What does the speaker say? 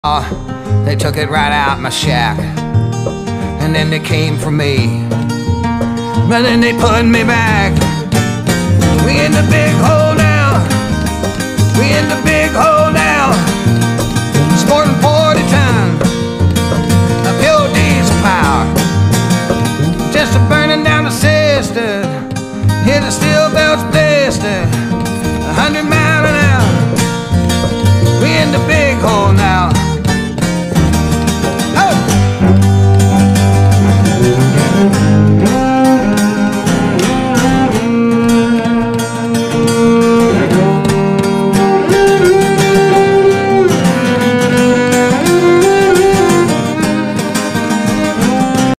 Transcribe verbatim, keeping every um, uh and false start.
Uh, they took it right out my shack, and then they came for me, but then they put me back. We in the big hole now, we in the big hole now, sporting forty ton of pure diesel power, just a burning down the sister, hit the steel belts blistered.